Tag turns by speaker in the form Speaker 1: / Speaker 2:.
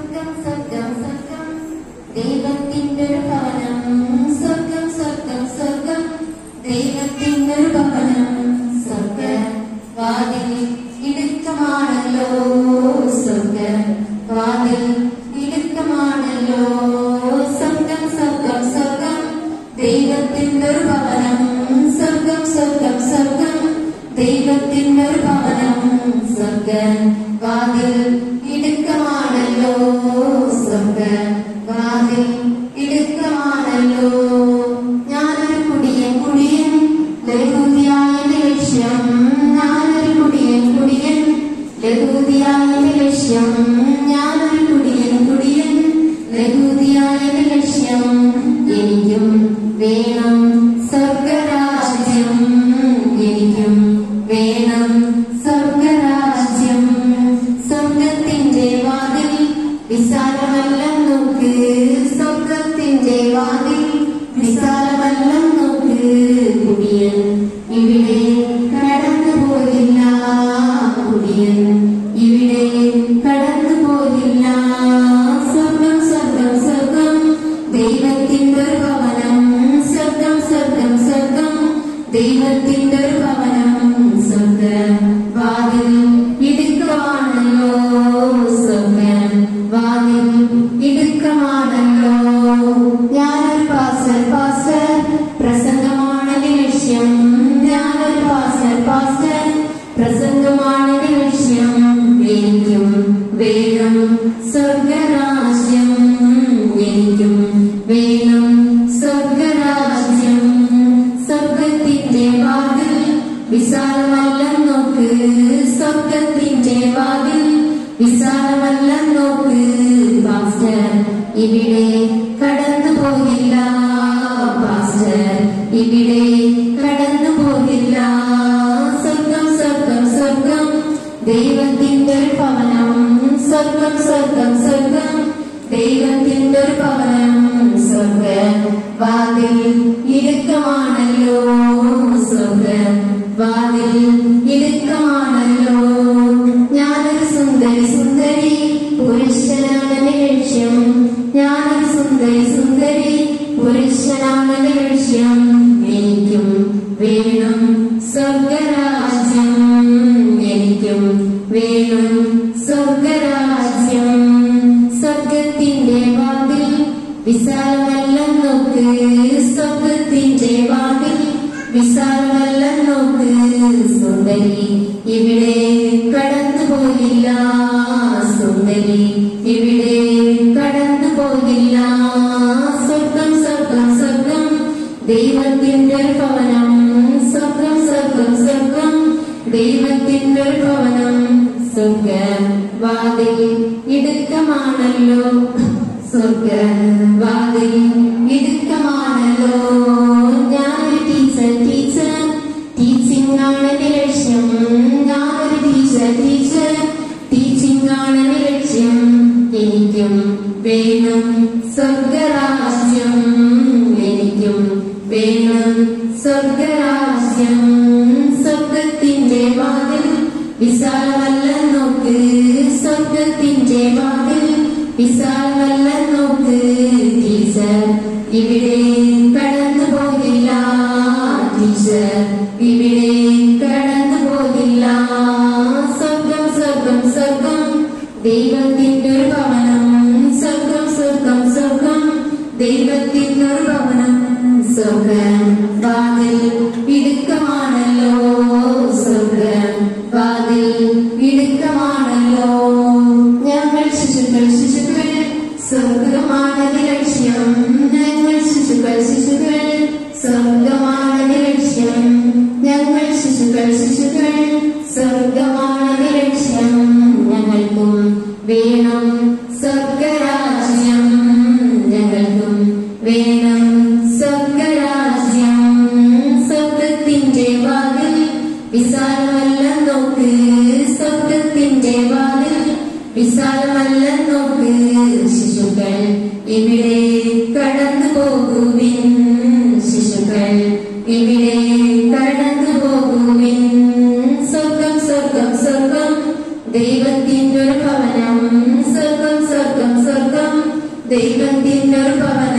Speaker 1: സ്വർഗം സ്വർഗം സ്വർഗം ദൈവത്തിൻ്റെ ഒരു ഭവനം. സ്വർഗം സ്വർഗം സ്വർഗം ദൈവത്തിൻ്റെ ഒരു ഭവനം. സ്വർഗ വാതിൽ ഇടുക്കമാണല്ലോ. സ്വർഗ വാതിൽ ഇടുക്കമാണല്ലോ. സ്വർഗം സ്വർഗം സ്വർഗം ദൈവത്തിൻ്റെ ഒരു ഭവനം. സ്വർഗം സ്വർഗം സ്വർഗം ദൈവത്തിൻ്റെ ഒരു ഭവനം. സ്വർഗ വാതിൽ ഇടുക്കമാണല്ലോ. സ്വർഗ വാതിൽ ഇടുക്കമാണല്ലോ. ഞാനൊരു കുടിയൻ കുടിയൻ ലഹൂദിയായ ലക്ഷ്യം. ഞാനൊരു കുടിയൻ കുടിയൻ ലഹൂദിയായ ലക്ഷ്യം. ഞാനൊരു കുടിയൻ കുടിയൻ ലഹൂദിയായ ലക്ഷ്യം. എനിക്കും വേണം സ്വർഗരാജ്യം. എനിക്കും വേണം സ്വർഗരാജ്യം. സ്വർഗത്തിന്റെ വാതിൽ വിശാലമല്ല നോക്ക്. സ്വർഗത്തിന്റെ വാതിൽ വിശാലമല്ല നോക്ക്. കുടിയൻ ഇവിടെ കടന്നു പോയില്ല. കുടിയൻ ഇവിടെ കടന്നു പോയില്ല. സ്വർഗം സ്വർഗം സ്വർഗം ദൈവത്തിൻ്റെ ഒരു ഭവനം. സ്വർഗം സ്വർഗം സ്വർഗം ദൈവത്തിൻ്റെ ഒരു ഭവനം. സ്വർഗ വാതിൽ ഇടുക്കമാണല്ലോ. സ്വർഗ വാതിൽ ഇടുക്കമാണല്ലോ. ഞാനൊരു പാസ്റ്റർ പ്രസംഗമാണ് ലക്ഷ്യം. ഞാനൊരു പാസ്റ്റർ പ്രസംഗമാണ് ലക്ഷ്യം. എനിക്കും വേണം സ്വർഗരാജ്യം. എനിക്കും വേണം സ്വർഗരാജ്യം. സ്വർഗത്തിന്റെ വാതിൽ വിശാലമല്ല നോക്ക്. സ്വർഗത്തിന്റെ വാതിൽ വിശാലമല്ല നോക്ക്. പാസ്റ്റർ ഇവിടെ കടന്നു പോകില്ല. പാസ്റ്റർ ഇവിടെ കടന്നു പോകില്ല. സ്വർഗം സ്വർഗം സ്വർഗം ദൈവത്തിൻ്റെ ഒരു ഭവനം. സ്വർഗം സ്വർഗം സ്വർഗം ദൈവത്തിൻ്റെ ഒരു ഭവനം. സ്വർഗ വാതിൽ ഇടുക്കമാണല്ലോ. സ്വർഗ വാതിൽ ഇടുക്കമാണല്ലോ. ഞാനൊരു സുന്ദരി സുന്ദരി പുരുഷനാണ് ലക്ഷ്യം. ഞാനൊരു സുന്ദരി സുന്ദരി പുരുഷനാണ് ലക്ഷ്യം. എനിക്കും വേണം സ്വർഗരാജ്യം. എനിക്കും വേണം സ്വർഗരാജ്യം. സ്വർഗത്തിന്റെ വാതിൽ വിശാലമല്ല നോക്ക്. സ്വർഗത്തിന്റെ വാതിൽ വിശാലമല്ല നോക്ക്. സുന്ദരി ഇവിടെ കടന്നു പോയില്ല. സുന്ദരി ഇവിടെ കടന്നു പോയില്ല. സ്വർഗം സ്വർഗം സ്വർഗം ദൈവത്തിൻ്റെ ഒരു ഭവനം. സ്വർഗം സ്വർഗം സ്വർഗം ദൈവത്തിൻ്റെ ഒരു ഭവനം. സ്വർഗ വാതിൽ ഇടുക്കമാണല്ലോ. സ്വർഗ വാതിൽ ഇടുക്കമാണല്ലോ. ഞാനൊരു ടീച്ചർ ടീച്ചിങ് ആണ് ലക്ഷ്യം. ഞാനൊരു ടീച്ചർ ടീച്ചിങ് ആണ് ലക്ഷ്യം. എനിക്കും വേണം സ്വർഗരാജ്യം. എനിക്കും വേണം സ്വർഗരാജ്യം. സ്വർഗത്തിന്റെ വാതിൽ വിശാലമല്ല നോക്ക്. സ്വർഗത്തിന്റെ വാതിൽ വിശാലമല്ല നോക്ക്. ടീച്ചർ ഇവിടെ കടന്നു പോകില്ല. ടീച്ചർ ഇവിടെ കടന്നു പോകില്ല. സ്വർഗം സ്വർഗം സ്വർഗം ദൈവത്തിൻ്റെ ഒരു ഭവനം. സ്വർഗം സ്വർഗം സ്വർഗം ദൈവത്തിൻ്റെ ഒരു ഭവനം. സ്വർഗ വാതിൽ ഇടുക്കമാണല്ലോ. സ്വർഗ വാതിൽ ഇടുക്കമാണല്ലോ. ഞങ്ങൾ ശിശുക്കൾ സ്വർഗമാണ് ലക്ഷ്യം. ഞങ്ങൾ ശിശുക്കൾ സ്വർഗമാണ് ലക്ഷ്യം. ഞങ്ങൾ ശിശുക്കൾ സ്വർഗമാണ് ലക്ഷ്യം. ഞങ്ങൾക്കും വേണം സ്വർഗരാജ്യം. ഞങ്ങൾക്കും വേണം സ്വർഗരാജ്യം. സ്വർഗത്തിന്റെ വാതിൽ വിശാലമല്ല നോക്ക്. സ്വർഗത്തിന്റെ വാതിൽ വിശാലമല്ല നോക്ക്. ശിശുക്കൾ ഇവിടെ കടന്നു പോകുവിൻ. ശിശുക്കൾ ഇവിടെ കടന്നു പോകുവിൻ. സ്വർഗം സ്വർഗം സ്വർഗം ദൈവത്തിൻ്റെ ഒരു ഭവനം. സ്വർഗം സ്വർഗം ദൈവത്തിനൊരു ഭവനം